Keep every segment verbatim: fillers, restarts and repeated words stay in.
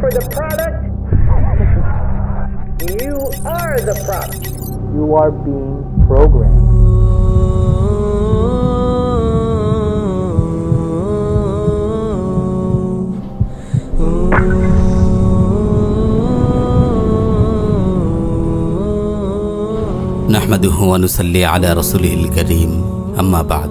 for the product. You are the product. You are being programmed. নাহমাদুহু ওয়া নুসাল্লি আলা রাসূলিল কারীম, আম্মা বা'দ।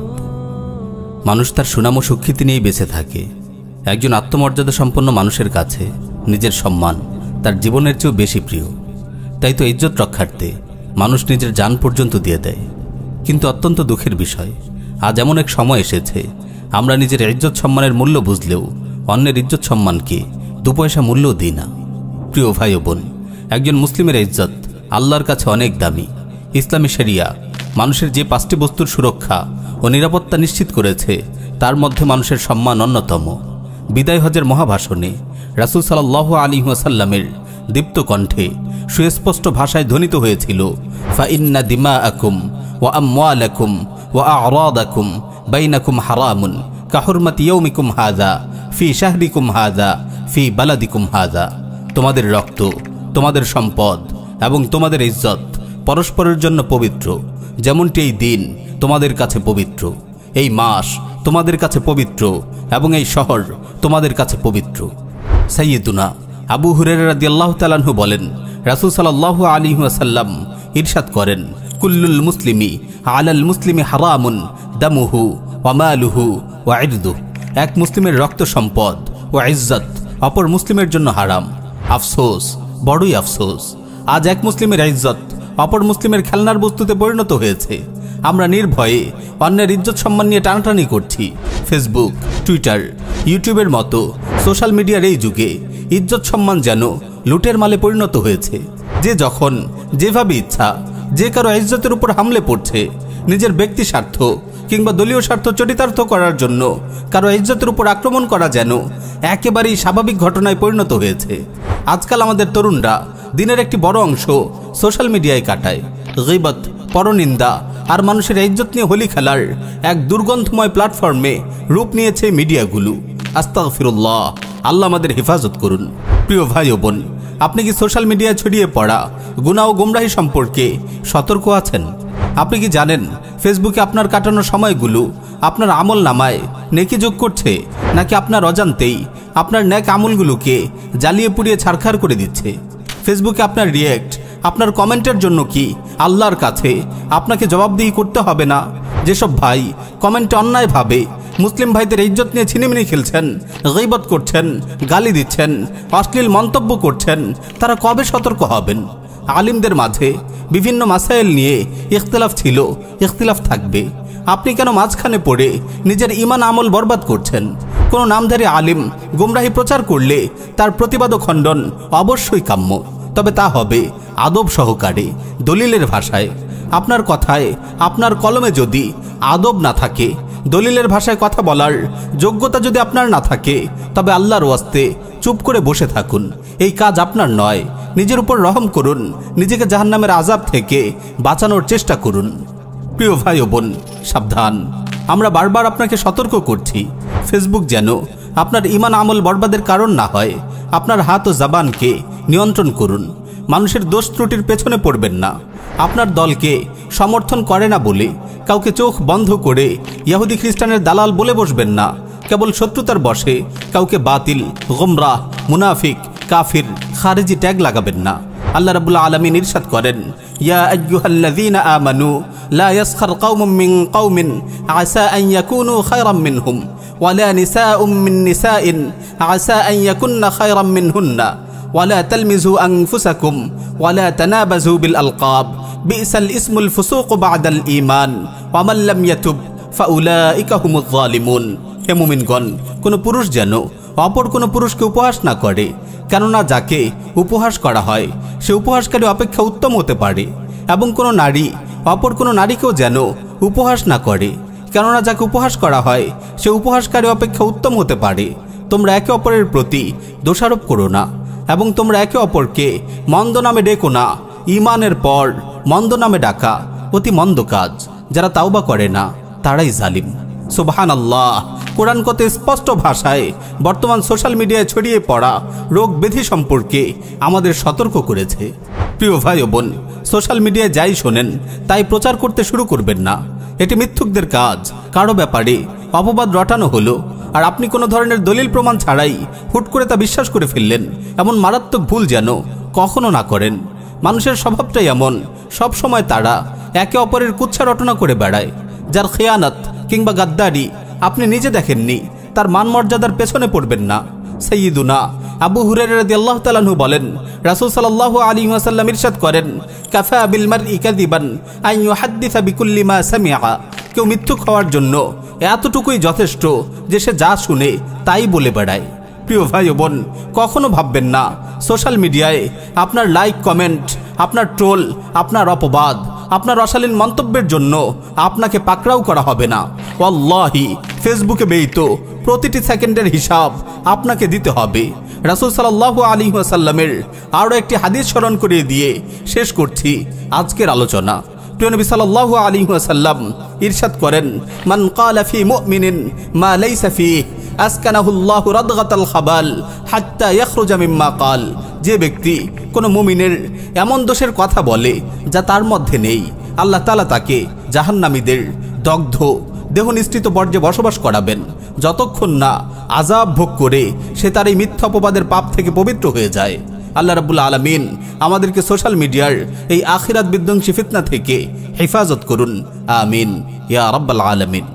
মানুষ তার সুনাম ও সুখ্যাতি নিয়েই বেঁচে থাকে। একজন আত্মমর্যাদা সম্পন্ন মানুষের কাছে নিজের সম্মান তার জীবনের চেয়েও বেশি প্রিয়। তাই তো ইজ্জত রক্ষার্থে মানুষ নিজের জান পর্যন্ত দিয়ে দেয়। কিন্তু অত্যন্ত দুঃখের বিষয়, আজ এমন এক সময় এসেছে আমরা নিজের ইজ্জত সম্মানের মূল্য বুঝলেও অন্যের ইজ্জত সম্মানকে দু পয়সা মূল্য দিই না। প্রিয় ভাই ও বোন, একজন মুসলিমের ইজ্জত আল্লাহর কাছে অনেক দামি। ইসলামী শরিয়া মানুষের যে পাঁচটি বস্তুর সুরক্ষা ও নিরাপত্তা নিশ্চিত করেছে তার মধ্যে মানুষের সম্মান অন্যতম। বিদায় হজের মহাভাষণে রাসূল সাল্লাল্লাহু আলাইহি ওয়াসাল্লামের দীপ্ত কণ্ঠে সুস্পষ্ট ভাষায় ধ্বনিত হয়েছিল, ফা ইন্না দিমাআকুম ওয়া আমওয়ালাকুম ওয়া আ'রাদাকুম বাইনাকুম হারামুন কাহুরমাতি ইয়াউমিকুম হাযা ফি শাহরিকুম হাযা ফি বালাদিকুম হাযা। তোমাদের রক্ত, তোমাদের সম্পদ এবং তোমাদের ইজ্জত পরস্পরের জন্য পবিত্র, যেমনটি এই দিন তোমাদের কাছে পবিত্র। এই মাস তোমাদের কাছে পবিত্র এবং এই শহর তোমাদের কাছে পবিত্র। সাইয়্যিদুনা আবু হুরায়রা রাদিয়াল্লাহু তাআলা আনহু বলেন, রাসূল সাল্লাল্লাহু আলাইহি ওয়াসাল্লাম ইরশাদ করেন, কুল্লুল মুসলিমি আলাল মুসলিমি হারামুন দামুহু ওয়া মালুহু ওয়া ইরদুহু। এক মুসলিমের রক্ত, সম্পদ ও ইজ্জত অপর মুসলিমের জন্য হারাম। আফসোস, বড়ই আফসোস, আজ এক মুসলিমের ইজ্জত অপর মুসলিমের খেলনার বস্তুতে পরিণত হয়েছে। আমরা নির্ভয়ে অন্যের ইজ্জত সম্মান নিয়ে টানাটানি করছি। ফেসবুক, টুইটার, ইউটিউবের মতো সোশ্যাল মিডিয়ার এই যুগে ইজ্জত সম্মান যেন লুটের মালে পরিণত হয়েছে। যে যখন যেভাবে ইচ্ছা যে কারো ইজ্জতের উপর হামলে পড়ছে, নিজের ব্যক্তি স্বার্থ কিংবা দলীয় স্বার্থ চরিতার্থ করার জন্য কারো ইজ্জতের উপর আক্রমণ করা যেন একেবারেই স্বাভাবিক ঘটনায় পরিণত হয়েছে। আজকাল আমাদের তরুণরা দিনের একটি বড় অংশ সোশ্যাল মিডিয়ায় কাটায়। গীবত, পরনিন্দা আর মানুষের ইজ্জত নিয়ে হোলি খেলার এক দুর্গন্ধময় প্ল্যাটফর্মে রূপ নিয়েছে মিডিয়াগুলো। আস্তাগফিরুল্লাহ, আল্লাহ আমাদের হেফাজত করুন। প্রিয় ভাই ও বোন, আপনি কি সোশ্যাল মিডিয়ায় ছড়িয়ে পড়া গুনাহ ও গুমরাহি সম্পর্কে সতর্ক আছেন? আপনি কি জানেন ফেসবুকে আপনার কাটানো সময়গুলো আপনার আমল নামায় নেকি যোগ করছে, নাকি আপনার অজান্তেই আপনার নেক আমলগুলোকে জ্বালিয়ে পুড়িয়ে ছারখার করে দিচ্ছে? ফেসবুকে আপনার রিয়েক্ট, আপনার কমেন্টের জন্য কি আল্লাহর কাছে আপনাকে জবাবদিহি করতে হবে না? যেসব ভাই কমেন্টে অন্যায়ভাবে মুসলিম ভাইদের ইজ্জত নিয়ে ছিনিমিনি খেলছেন, গীবত করছেন, গালি দিচ্ছেন, অশ্লীল মন্তব্য করছেন, তারা কবে সতর্ক হবেন? আলিমদের মাঝে বিভিন্ন মাসাইল নিয়ে ইখতিলাফ ছিল, ইখতিলাফ থাকবে। আপনি কেন মাঝখানে পড়ে নিজের ঈমান আমল বরবাদ করছেন? কোনো নামধারী আলিম গুমরাহি প্রচার করলে তার প্রতিবাদ ও খণ্ডন অবশ্যই কাম্য, তবে তা হবে আদব সহকারে, দলিলের ভাষায়। আপনার কথায়, আপনার কলমে যদি আদব না থাকে, দলিলের ভাষায় কথা বলার যোগ্যতা যদি আপনার না থাকে, তবে আল্লাহর ওয়াস্তে চুপ করে বসে থাকুন। এই কাজ আপনার নয়। নিজের উপর রহম করুন, নিজেকে জাহান্নামের আযাব থেকে বাঁচানোর চেষ্টা করুন। প্রিয় ভাই ও বোন, সাবধান, আমরা বারবার আপনাকে সতর্ক করছি। ফেসবুক যেন আপনার ঈমান আমল বরবাদের কারণ না হয়। আপনার হাত ও জবানকে নিয়ন্ত্রণ করুন। মানুষের দোষ ত্রুটির পেছনে পড়বেন না। আপনার দলকে সমর্থন করে না বলে কাউকে চোখ বন্ধ করে ইহুদি খ্রিস্টানের দালাল বলে বসবেন না। কেবল শত্রুতার বশে কাউকে বাতিল, গুমরাহ, মুনাফিক, কাফির, খারিজি ট্যাগ লাগাবেন না। আল্লাহ রাব্বুল আলামিন ইরশাদ করেন, ইয়া আইয়ুহাল্লাযীনা আমানু লা ইয়াসখার কওমুম মিন কওমিন আসা আন ইয়াকুনু খায়রাম মিনহুম ওয়া লা নিসাউম মিন নিসাইন আসা আন ইয়াকুননা খায়রাম মিনহুন্না ওয়া লা তালমিজু আনফুসাকুম ওয়া লা তানাবাজু বিল আলকাব বিসাল ইসমুল ফুসুক বা'দাল ঈমান ওয়া মান লাম ইয়াতুব ফাউলাইকা হুমুয যালিমুন। হে মুমিনগণ, কোনো পুরুষ যেন অপর কোনো পুরুষকে উপহাস না করে, কেননা যাকে উপহাস করা হয় সে উপহাসকারী অপেক্ষা উত্তম হতে পারে। এবং কোনো নারী অপর কোনো নারীকেও যেন উপহাস না করে, কেননা যাকে উপহাস করা হয় সে উপহাসকারী অপেক্ষা উত্তম হতে পারে। তোমরা একে অপরের প্রতি দোষারোপ করো না এবং তোমরা একে অপরকে মন্দ নামে ডেকো না। ঈমানের পর মন্দ নামে ডাকা অতি মন্দ কাজ। যারা তাওবা করে না তারাই জালিম। সুবহানাল্লাহ। কোরআন কত স্পষ্ট ভাষায় বর্তমান সোশ্যাল মিডিয়ায় ছড়িয়ে পড়া রোগ ব্যাধি সম্পর্কে আমাদের সতর্ক করেছে। প্রিয় ভাই ও বোন, সোশ্যাল মিডিয়ায় যাই শোনেন তাই প্রচার করতে শুরু করবেন না। এটি মিথ্যুকদের কাজ। কারো ব্যাপারে অপবাদ রটানো হলো আর আপনি কোনো ধরনের দলিল প্রমাণ ছাড়াই হুট করে তা বিশ্বাস করে ফেললেন, এমন মারাত্মক ভুল যেন কখনো না করেন। মানুষের স্বভাবটাই এমন, সব সময় তারা একে অপরের কুচ্ছা রটনা করে বেড়ায়। যার খেয়ানত কিংবা গাদ্দারি আপনি নিজে দেখেননি, তার মান মর্যাদার পেছনে পড়বেন না। সাইয়্যিদুনা আবু হুরায়রা রাদিয়াল্লাহু তাআলা আনহু বলেন, রাসূল সাল্লাল্লাহু আলাইহি ওয়াসাল্লাম ইরশাদ করেন, কাফা বিল মারই কাযিবান আন ইউহাদ্দিসা বিকুল্লি মা সামিআ। কেউ মিথ্যুক হওয়ার জন্য এতটুকুই যথেষ্ট যে সে যা শুনে তাই বলে বেড়ায়। প্রিয় ভাই ও বোন, কখনো ভাববেন না সোশ্যাল মিডিয়ায় আপনার লাইক, কমেন্ট, আপনার ট্রোল, আপনার অপবাদ, আপনার অশালীন মন্তব্যের জন্য আপনাকে পাকড়াও করা হবে না। ওয়াল্লাহি ফেসবুকে ব্যয়িত প্রতিটি সেকেন্ডের হিসাব আপনাকে দিতে হবে। রাসূল সাল্লাল্লাহু আলাইহি ওয়াসাল্লামের আরও একটি হাদিস স্মরণ করিয়ে দিয়ে শেষ করছি আজকের আলোচনা। প্রিয় নবী সাল্লাল্লাহু আলাইহি ওয়াসাল্লাম ইরশাদ করেন, মান ক্বালা ফি মুমিনিন মা লাইসা ফিহি আসকানাহুল্লাহু রাদগাতাল খাবাল হাত্তা ইয়াখরুজা মিম্মা ক্বাল। যে ব্যক্তি কোনো মুমিনের এমন দোষের কথা বলে যা তার মধ্যে নেই, আল্লাহ তাআলা তাকে জাহান্নামীদের দগ্ধ দেহ নিঃসৃত বর্জ্যে বসবাস করাবেন, যতক্ষণ না আযাব ভোগ করে সে তার এই মিথ্যা অপবাদের পাপ থেকে পবিত্র হয়ে যায়। আল্লাহ রাব্বুল আলামিন আমাদেরকে সোশ্যাল মিডিয়ার এই আখিরাত বিধ্বংসী ফিতনা থেকে হেফাজত করুন। আমিন ইয়া রাব্বাল আলামিন।